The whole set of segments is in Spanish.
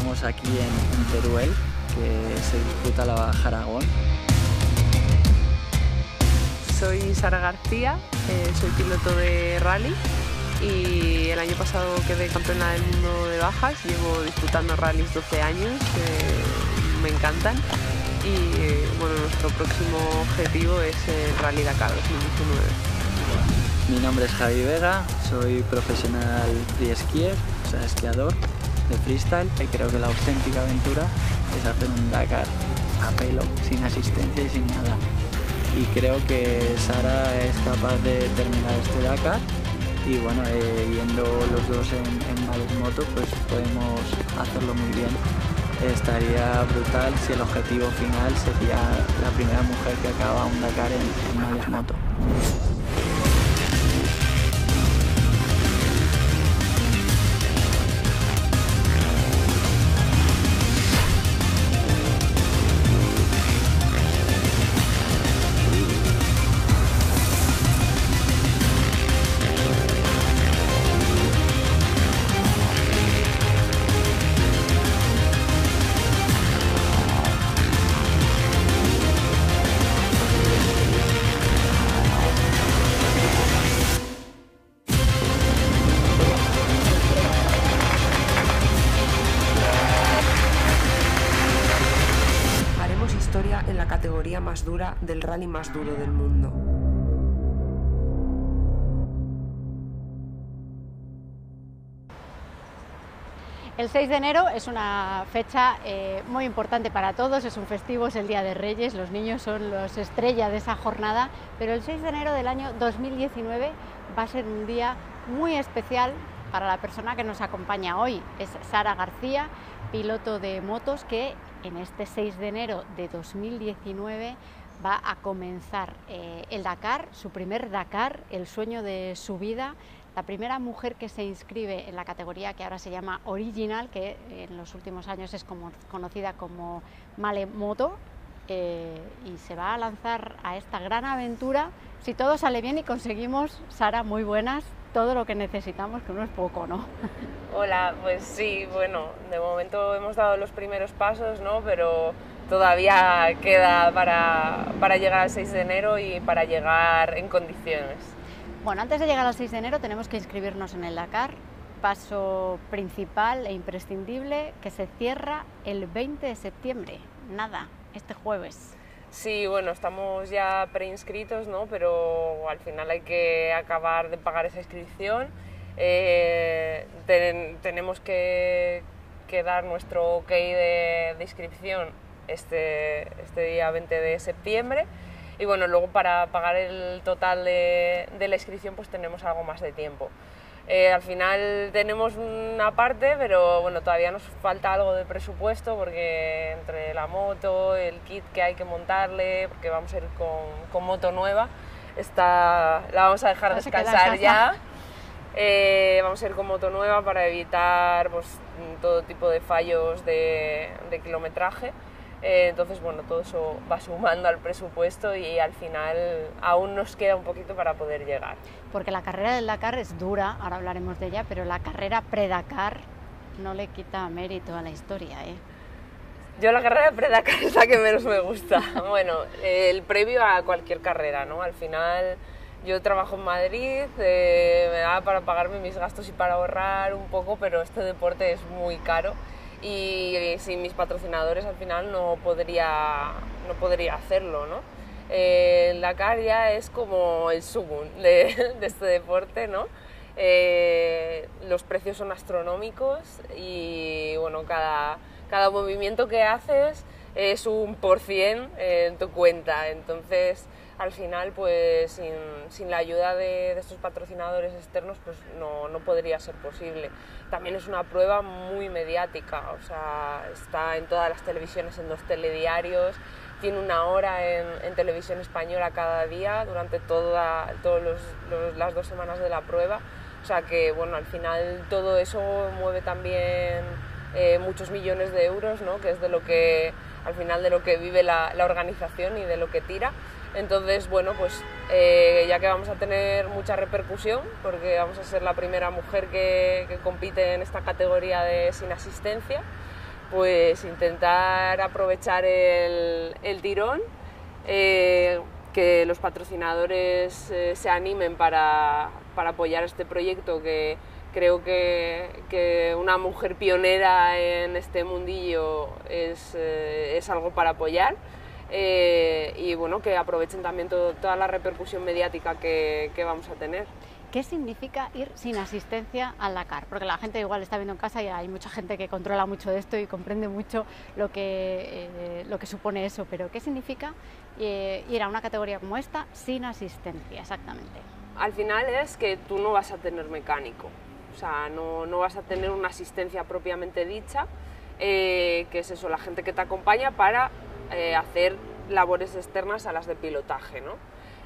Estamos aquí en Teruel, que se disputa la Baja Aragón. Soy Sara García, soy piloto de rally y el año pasado quedé campeona del mundo de bajas. Llevo disputando rallies 12 años, me encantan y bueno, nuestro próximo objetivo es el Rally Dakar 2019. Mi nombre es Javi Vega, soy profesional freeskier, o sea, esquiador de freestyle, y creo que la auténtica aventura es hacer un Dakar a pelo, sin asistencia y sin nada. Y creo que Sara es capaz de terminar este Dakar y bueno, yendo los dos en Males Moto, pues podemos hacerlo muy bien. Estaría brutal si el objetivo final sería la primera mujer que acaba un Dakar en Males Moto. En la categoría más dura del rally más duro del mundo. El 6 de enero es una fecha muy importante para todos, es un festivo, es el Día de Reyes, los niños son los estrella de esa jornada, pero el 6 de enero del año 2019 va a ser un día muy especial para la persona que nos acompaña hoy. Es Sara García, piloto de motos, que en este 6 de enero de 2019 va a comenzar el Dakar, su primer Dakar, el sueño de su vida, la primera mujer que se inscribe en la categoría que ahora se llama Original, que en los últimos años es conocida como Males Moto, y se va a lanzar a esta gran aventura. Si todo sale bien y conseguimos, Sara, muy buenas, todo lo que necesitamos, que no es poco, ¿no? Hola, pues sí, bueno, de momento hemos dado los primeros pasos, ¿no? Pero todavía queda para llegar al 6 de enero y para llegar en condiciones. Bueno, antes de llegar al 6 de enero tenemos que inscribirnos en el Dakar, paso principal e imprescindible que se cierra el 20 de septiembre, nada, este jueves. Sí, bueno, estamos ya preinscritos, ¿no? Pero al final hay que acabar de pagar esa inscripción. Tenemos que dar nuestro ok de inscripción este día 20 de septiembre. Y bueno, luego para pagar el total de la inscripción pues tenemos algo más de tiempo. Al final tenemos una parte, pero bueno, todavía nos falta algo de presupuesto porque entre la moto, el kit que hay que montarle, porque vamos a ir con moto nueva, la vamos a dejar descansar ya. Vamos a ir con moto nueva para evitar pues, todo tipo de fallos de kilometraje. Entonces, bueno, todo eso va sumando al presupuesto y al final aún nos queda un poquito para poder llegar. Porque la carrera del Dakar es dura, ahora hablaremos de ella, pero la carrera pre-Dakar no le quita mérito a la historia, ¿eh? Yo la carrera pre-Dakar es la que menos me gusta. Bueno, el previo a cualquier carrera, ¿no? Al final yo trabajo en Madrid, me da para pagarme mis gastos y para ahorrar un poco, pero este deporte es muy caro. Y sin mis patrocinadores al final no podría hacerlo, ¿no? El Dakar ya es como el sumum de este deporte, ¿no? Los precios son astronómicos y bueno, cada movimiento que haces es un % en tu cuenta, entonces al final pues sin la ayuda de estos patrocinadores externos pues no podría ser posible. También es una prueba muy mediática, o sea, está en todas las televisiones, en los telediarios, tiene una hora en televisión española cada día durante todas las 2 semanas de la prueba, o sea que bueno, al final todo eso mueve también muchos millones de euros, ¿no? Que es de lo que al final de lo que vive la organización y de lo que tira. Entonces, bueno, pues ya que vamos a tener mucha repercusión, porque vamos a ser la primera mujer que compite en esta categoría sin asistencia, pues intentar aprovechar el tirón, que los patrocinadores se animen para apoyar este proyecto, que creo que una mujer pionera en este mundillo es algo para apoyar. Y bueno, que aprovechen también toda la repercusión mediática que vamos a tener. ¿Qué significa ir sin asistencia al Dakar? Porque la gente igual está viendo en casa y hay mucha gente que controla mucho de esto y comprende mucho lo que supone eso, pero ¿qué significa ir a una categoría como esta sin asistencia exactamente? Al final es que tú no vas a tener mecánico, o sea, no vas a tener una asistencia propiamente dicha, que es eso, la gente que te acompaña para hacer labores externas a las de pilotaje, ¿no?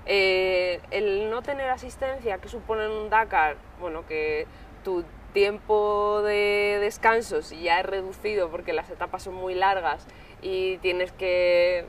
El no tener asistencia, que supone en un Dakar, bueno, que tu tiempo de descansos ya es reducido porque las etapas son muy largas y tienes que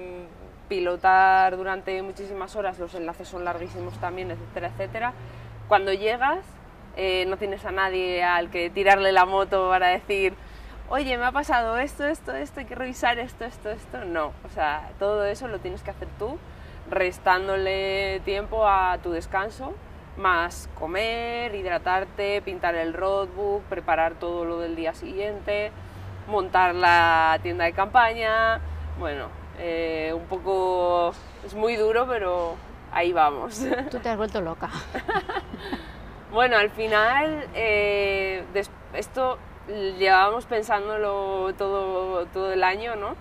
pilotar durante muchísimas horas, los enlaces son larguísimos también, etcétera, etcétera. Cuando llegas no tienes a nadie al que tirarle la moto para decir: oye, me ha pasado esto, hay que revisar esto, no, o sea, todo eso lo tienes que hacer tú, restándole tiempo a tu descanso, más comer, hidratarte, pintar el roadbook, preparar todo lo del día siguiente, montar la tienda de campaña, bueno, un poco, es muy duro, pero ahí vamos. Tú te has vuelto loca. Bueno, al final, esto llevábamos pensándolo todo el año, ¿no?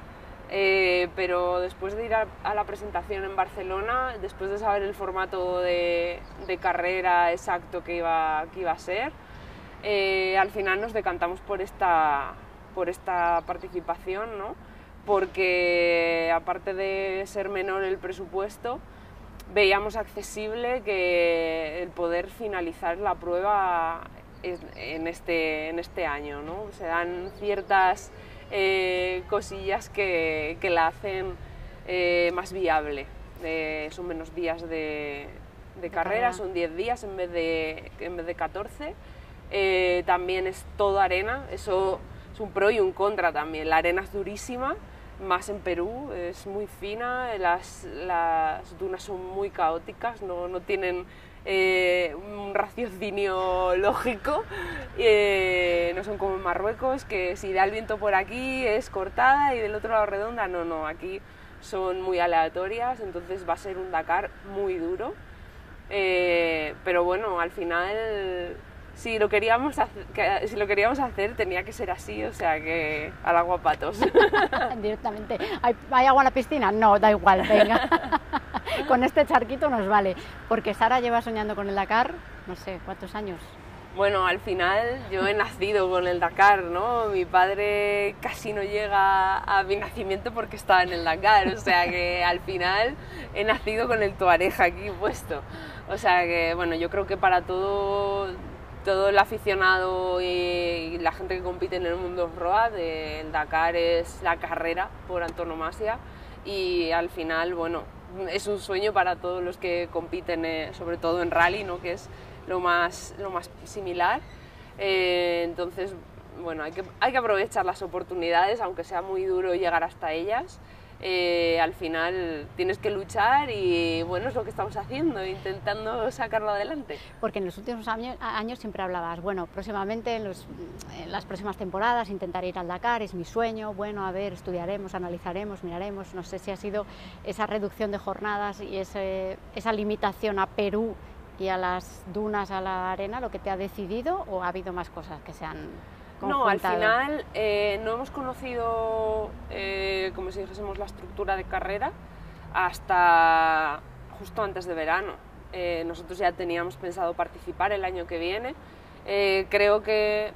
Pero después de ir a la presentación en Barcelona, después de saber el formato de carrera exacto que iba a ser, al final nos decantamos por esta participación, ¿no? Porque aparte de ser menor el presupuesto, veíamos accesible que el poder finalizar la prueba en este año, ¿no? Se dan ciertas cosillas que la hacen más viable. Son menos días de carrera, son 10 días en vez de 14. También es todo arena, eso es un pro y un contra también. La arena es durísima, más en Perú, es muy fina, las dunas son muy caóticas, no tienen un raciocinio lógico, no son como en Marruecos, que si da el viento por aquí es cortada y del otro lado redonda, no, aquí son muy aleatorias, entonces va a ser un Dakar muy duro, pero bueno, al final si lo queríamos hacer tenía que ser así, o sea que al agua patos. Directamente. ¿Hay agua en la piscina? No, da igual, venga. Con este charquito nos vale. Porque Sara lleva soñando con el Dakar, no sé, ¿cuántos años? Bueno, al final yo he nacido con el Dakar, ¿no? Mi padre casi no llega a mi nacimiento porque estaba en el Dakar, o sea que al final he nacido con el Tuareg aquí puesto. O sea que, bueno, yo creo que para todo el aficionado y la gente que compite en el mundo road, el Dakar es la carrera por antonomasia y al final, bueno, es un sueño para todos los que compiten, sobre todo en rally, ¿no? Que es lo más similar. Entonces, bueno, hay que aprovechar las oportunidades, aunque sea muy duro llegar hasta ellas. Al final tienes que luchar y bueno, es lo que estamos haciendo, intentando sacarlo adelante. Porque en los últimos años siempre hablabas, bueno, próximamente en las próximas temporadas intentaré ir al Dakar, es mi sueño, bueno, a ver, estudiaremos, analizaremos, miraremos, no sé si ha sido esa reducción de jornadas y esa limitación a Perú y a las dunas, a la arena, lo que te ha decidido, o ha habido más cosas que se han conjuntado? No, al final no hemos conocido, como si dijésemos, la estructura de carrera hasta justo antes de verano. Nosotros ya teníamos pensado participar el año que viene. Creo que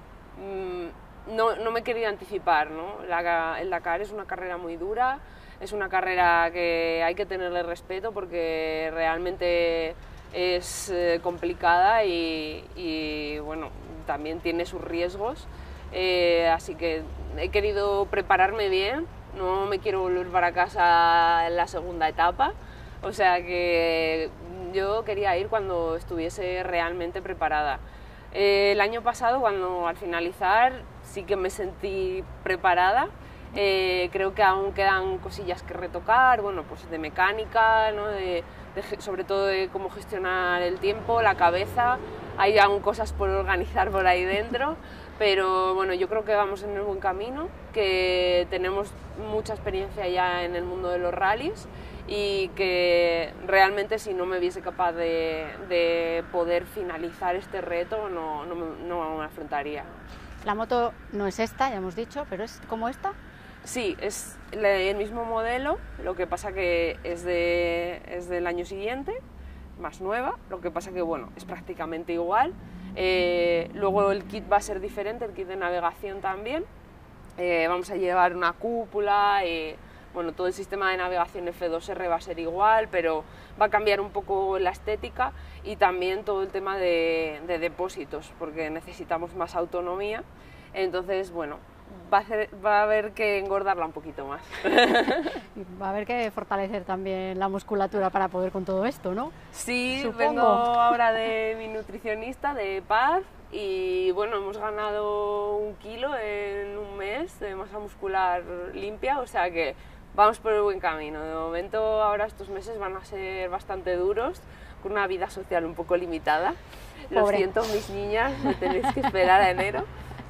no me quería anticipar, ¿no? El Dakar es una carrera muy dura, es una carrera que hay que tenerle respeto porque realmente es complicada y bueno, también tiene sus riesgos. Así que he querido prepararme bien, no me quiero volver para casa en la segunda etapa, o sea que yo quería ir cuando estuviese realmente preparada. El año pasado, cuando al finalizar, sí que me sentí preparada. Creo que aún quedan cosillas que retocar, bueno, pues de mecánica, ¿no? Sobre todo de cómo gestionar el tiempo, la cabeza. Hay aún cosas por organizar por ahí dentro, pero bueno, yo creo que vamos en el buen camino, que tenemos mucha experiencia ya en el mundo de los rallies y que realmente si no me viese capaz de poder finalizar este reto no me afrontaría. La moto no es esta, ya hemos dicho, pero es como esta. Sí, es el mismo modelo, lo que pasa que es del año siguiente, más nueva, lo que pasa que bueno, es prácticamente igual. Luego el kit va a ser diferente, el kit de navegación también. Vamos a llevar una cúpula, bueno, todo el sistema de navegación F2R va a ser igual, pero va a cambiar un poco la estética y también todo el tema de depósitos, porque necesitamos más autonomía. Entonces, bueno, va a haber que engordarla un poquito más. Va a haber que fortalecer también la musculatura para poder con todo esto, ¿no? Sí, supongo. Vengo ahora de mi nutricionista, de Paz, y bueno, hemos ganado 1 kilo en un mes de masa muscular limpia, o sea que vamos por el buen camino. De momento ahora estos meses van a ser bastante duros, con una vida social un poco limitada. Lo siento, mis niñas, me tenéis que esperar a enero.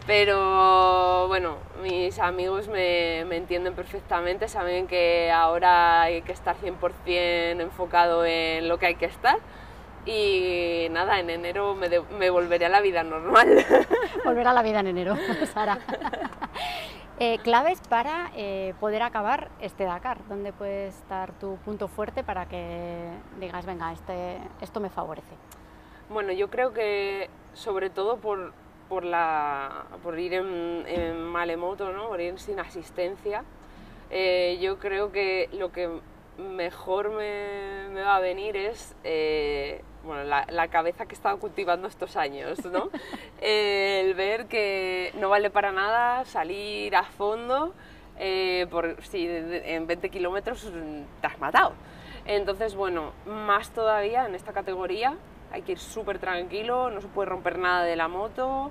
Pero bueno, mis amigos me entienden perfectamente, saben que ahora hay que estar 100% enfocado en lo que hay que estar y nada, en enero me volveré a la vida normal. Volver a la vida en enero, Sara. Claves para poder acabar este Dakar, ¿dónde puede estar tu punto fuerte para que digas, venga, esto me favorece? Bueno, yo creo que sobre todo por ir en malemoto, ¿no? Por ir sin asistencia, yo creo que lo que mejor me va a venir es bueno, la cabeza que he estado cultivando estos años, ¿no? El ver que no vale para nada salir a fondo, si en 20 kilómetros te has matado. Entonces, bueno, más todavía en esta categoría, hay que ir súper tranquilo, no se puede romper nada de la moto,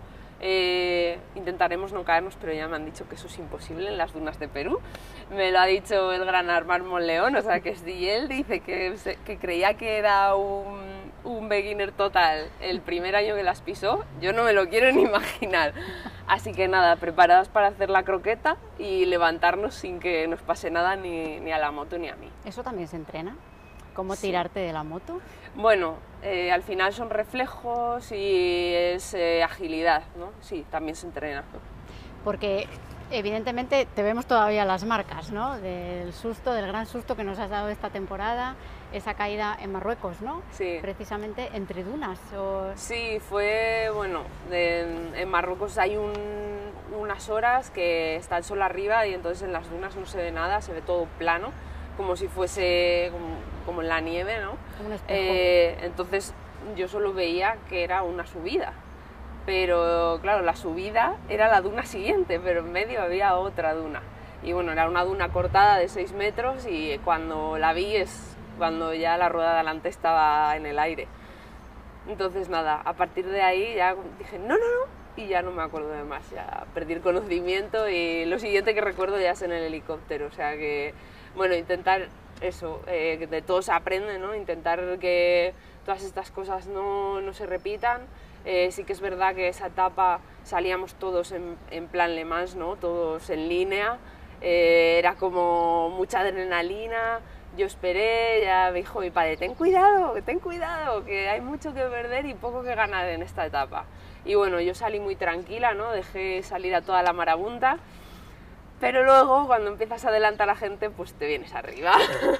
intentaremos no caernos, pero ya me han dicho que eso es imposible en las dunas de Perú. Me lo ha dicho el gran Armand Monleón, o sea que si él dice que creía que era un beginner total el primer año que las pisó, yo no me lo quiero ni imaginar. Así que nada, preparadas para hacer la croqueta y levantarnos sin que nos pase nada ni a la moto ni a mí. ¿Eso también se entrena? ¿Cómo tirarte de la moto? Bueno, al final son reflejos y es agilidad, ¿no? Sí, también se entrena. Porque evidentemente te vemos todavía las marcas, ¿no? Del gran susto que nos has dado esta temporada, esa caída en Marruecos, ¿no? Sí. Precisamente entre dunas. Sí, fue, bueno, en Marruecos hay unas horas que está el sol arriba y entonces en las dunas no se ve nada, se ve todo plano, como si fuese como en la nieve, ¿no? Como un espejo. Entonces yo solo veía que era una subida, pero claro, la subida era la duna siguiente, pero en medio había otra duna. Y bueno, era una duna cortada de 6 metros y cuando la vi es cuando ya la rueda de adelante estaba en el aire. Entonces nada, a partir de ahí ya dije no, y ya no me acuerdo de más, ya perdí el conocimiento y lo siguiente que recuerdo ya es en el helicóptero, o sea que, bueno, intentar eso, que de todo se aprende, ¿no? Intentar que todas estas cosas no se repitan. Sí que es verdad que esa etapa salíamos todos en plan Le Mans, ¿no? Todos en línea, era como mucha adrenalina. Yo esperé, ya me dijo mi padre, ten cuidado, que hay mucho que perder y poco que ganar en esta etapa. Y bueno, yo salí muy tranquila, ¿no? Dejé salir a toda la marabunta, pero luego cuando empiezas a adelantar a gente, pues te vienes arriba.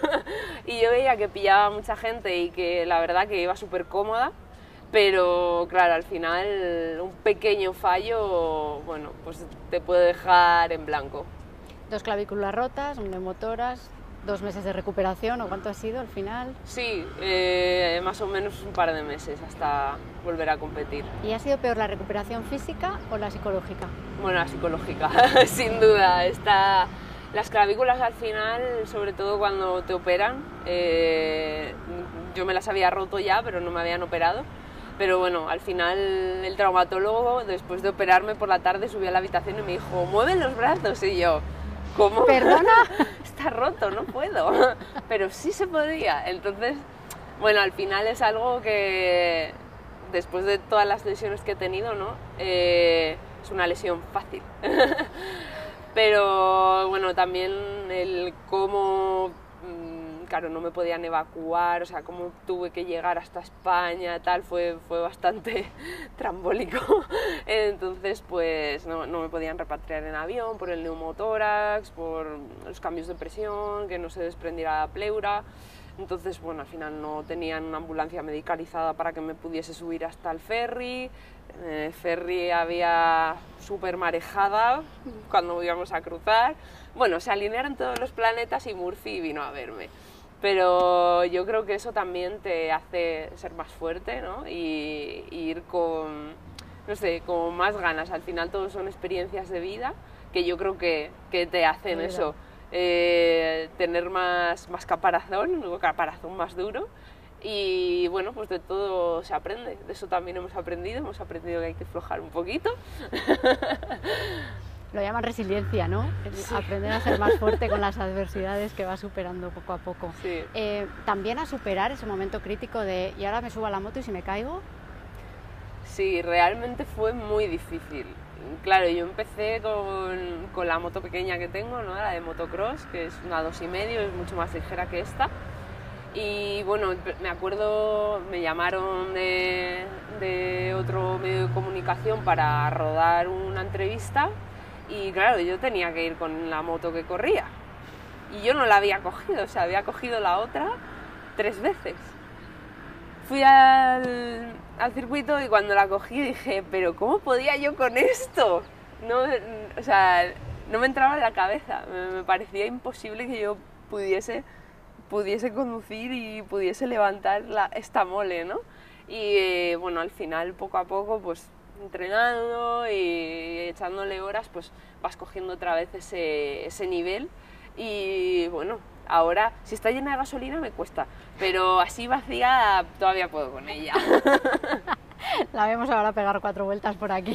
Y yo veía que pillaba mucha gente y que la verdad que iba súper cómoda, pero claro, al final un pequeño fallo, bueno, pues te puede dejar en blanco. 2 clavículas rotas, neumotoras, 2 meses de recuperación, ¿o cuánto ha sido al final? Sí, más o menos un par de meses hasta volver a competir. ¿Y ha sido peor la recuperación física o la psicológica? Bueno, la psicológica, sin duda. Las clavículas al final, sobre todo cuando te operan, yo me las había roto ya, pero no me habían operado. Pero bueno, al final el traumatólogo, después de operarme por la tarde, subió a la habitación y me dijo, mueve los brazos, y yo, ¿cómo? ¿Perdona? Está roto, no puedo. Pero sí se podía. Entonces, bueno, al final es algo que, después de todas las lesiones que he tenido, ¿no? Es una lesión fácil. Pero bueno, también el cómo, claro, no me podían evacuar, o sea, cómo tuve que llegar hasta España, tal, fue bastante trambólico. Entonces, pues no me podían repatriar en avión por el neumotórax, por los cambios de presión, que no se desprendiera la pleura. Entonces, bueno, al final no tenían una ambulancia medicalizada para que me pudiese subir hasta el ferry. Ferry había súper marejada cuando íbamos a cruzar. Bueno, se alinearon todos los planetas y Murphy vino a verme. Pero yo creo que eso también te hace ser más fuerte, ¿no? Y ir con, no sé, con más ganas. Al final todos son experiencias de vida que yo creo que te hacen eso. Tener más caparazón, un caparazón más duro. Y bueno, pues de todo se aprende, de eso también hemos aprendido que hay que aflojar un poquito. Lo llaman resiliencia, ¿no? Sí. Aprender a ser más fuerte con las adversidades que vas superando poco a poco. Sí. También a superar ese momento crítico de ¿y ahora me subo a la moto y si me caigo? Sí, realmente fue muy difícil. Claro, yo empecé con la moto pequeña que tengo, ¿no? La de motocross, que es una 2,5, es mucho más ligera que esta. Y bueno, me acuerdo, me llamaron de otro medio de comunicación para rodar una entrevista y claro, yo tenía que ir con la moto que corría y yo no la había cogido, o sea, había cogido la otra 3 veces. Fui al circuito y cuando la cogí dije, pero ¿cómo podía yo con esto? No, o sea, no me entraba en la cabeza, me parecía imposible que yo pudiese conducir y pudiese levantar esta mole, ¿no? Y bueno, al final, poco a poco, pues entrenando y echándole horas, pues vas cogiendo otra vez ese nivel y bueno, ahora si está llena de gasolina me cuesta, pero así vacía todavía puedo con ella. La vemos ahora pegar 4 vueltas por aquí.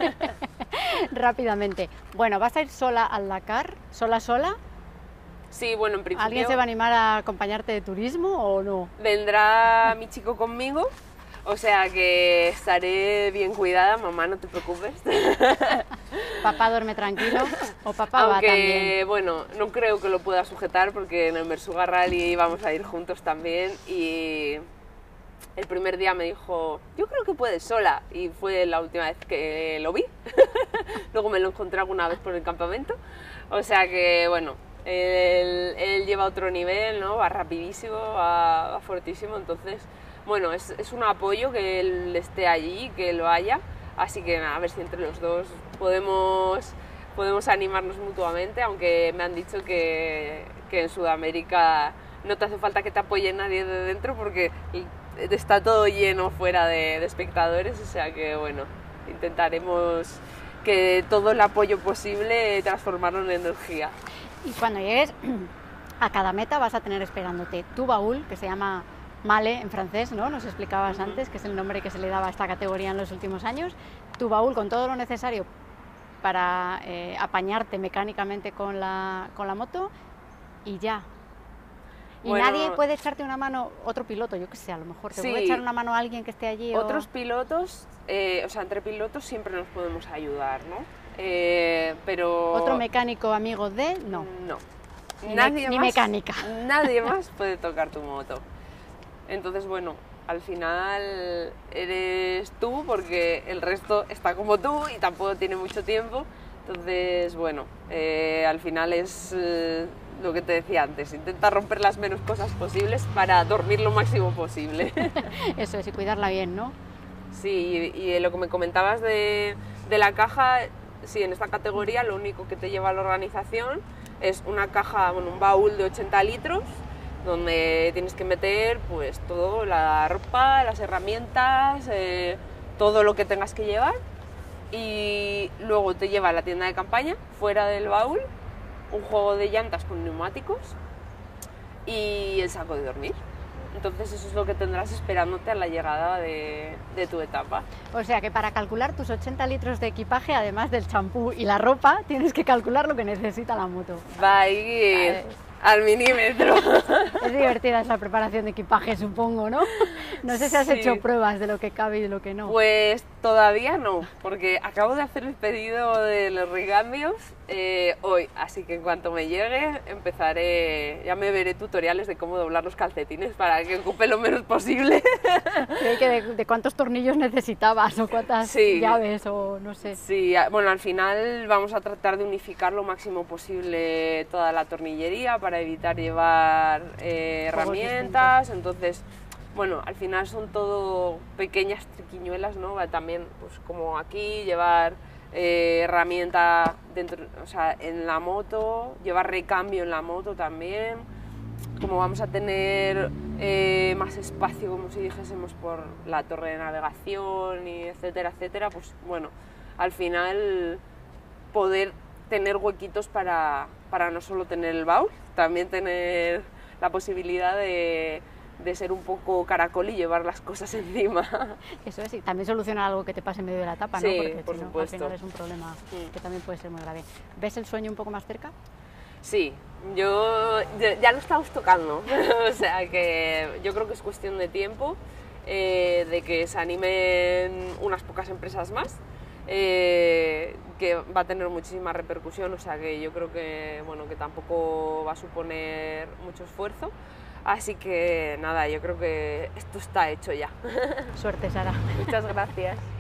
Rápidamente. Bueno, ¿vas a ir sola al Dakar? ¿Sola? Sí, bueno, en principio... ¿Alguien se va a animar a acompañarte de turismo o no? Vendrá mi chico conmigo, o sea que estaré bien cuidada, mamá, no te preocupes. ¿Papá duerme tranquilo o papá va también? Aunque, bueno, no creo que lo pueda sujetar porque en el Mersuga Rally vamos a ir juntos también y el primer día me dijo, yo creo que puedes sola, y fue la última vez que lo vi. Luego me lo encontré alguna vez por el campamento, o sea que, bueno... Él lleva otro nivel, ¿no? Va rapidísimo, va fortísimo, entonces, bueno, es un apoyo que él esté allí, que lo haya, así que a ver si entre los dos podemos animarnos mutuamente, aunque me han dicho que en Sudamérica no te hace falta que te apoye nadie de dentro porque está todo lleno fuera de espectadores, o sea que, bueno, intentaremos que todo el apoyo posible transformarlo en energía. Y cuando llegues a cada meta vas a tener esperándote tu baúl, que se llama Male en francés, ¿no? Nos explicabas antes, que es el nombre que se le daba a esta categoría en los últimos años. Tu baúl con todo lo necesario para apañarte mecánicamente con la moto y ya. Y bueno, nadie puede echarte una mano, otro piloto, yo qué sé, a lo mejor te puede echar una mano a alguien que esté allí. Otros pilotos, o sea, entre pilotos siempre nos podemos ayudar, ¿no? Pero... ¿Otro mecánico amigo de? No. No. Ni mecánica. Nadie más puede tocar tu moto. Entonces, bueno, al final eres tú porque el resto está como tú y tampoco tiene mucho tiempo. Entonces, bueno, al final es lo que te decía antes, intenta romper las menos cosas posibles para dormir lo máximo posible. Eso es, y cuidarla bien, ¿no? Sí, y lo que me comentabas de la caja, sí, en esta categoría lo único que te lleva a la organización es una caja, bueno, un baúl de 80 litros, donde tienes que meter pues todo, la ropa, las herramientas, todo lo que tengas que llevar, y luego te lleva a la tienda de campaña, fuera del baúl, un juego de llantas con neumáticos y el saco de dormir. entonces eso es lo que tendrás esperándote a la llegada de tu etapa. O sea que para calcular tus 80 litros de equipaje, además del champú y la ropa, tienes que calcular lo que necesita la moto. Va a ir al milímetro. Es divertida esa preparación de equipaje, supongo, ¿no? No sé si has hecho pruebas de lo que cabe y de lo que no. Pues todavía no, porque acabo de hacer el pedido de los recambios hoy, así que en cuanto me llegue empezaré, ya me veré tutoriales de cómo doblar los calcetines para que ocupe lo menos posible. ¿De cuántos tornillos necesitabas o cuántas llaves o no sé? Sí, bueno, al final vamos a tratar de unificar lo máximo posible toda la tornillería para evitar llevar herramientas, entonces... Bueno, al final son todo pequeñas triquiñuelas, ¿no? También, pues como aquí, llevar herramienta dentro, o sea, en la moto, llevar recambio en la moto también. Como vamos a tener más espacio, como si dijésemos, por la torre de navegación y etcétera, etcétera, pues bueno, al final poder tener huequitos para no solo tener el baúl, también tener la posibilidad de ser un poco caracol y llevar las cosas encima. Eso es, y también soluciona algo que te pase en medio de la etapa, ¿no? Sí, porque por si no, supuesto. al final es un problema que también puede ser muy grave. ¿Ves el sueño un poco más cerca? Sí, ya lo estamos tocando, o sea que yo creo que es cuestión de tiempo, de que se animen unas pocas empresas más, que va a tener muchísima repercusión, o sea que yo creo que, bueno, que tampoco va a suponer mucho esfuerzo. Así que nada, yo creo que esto está hecho ya. Suerte, Sara. Muchas gracias.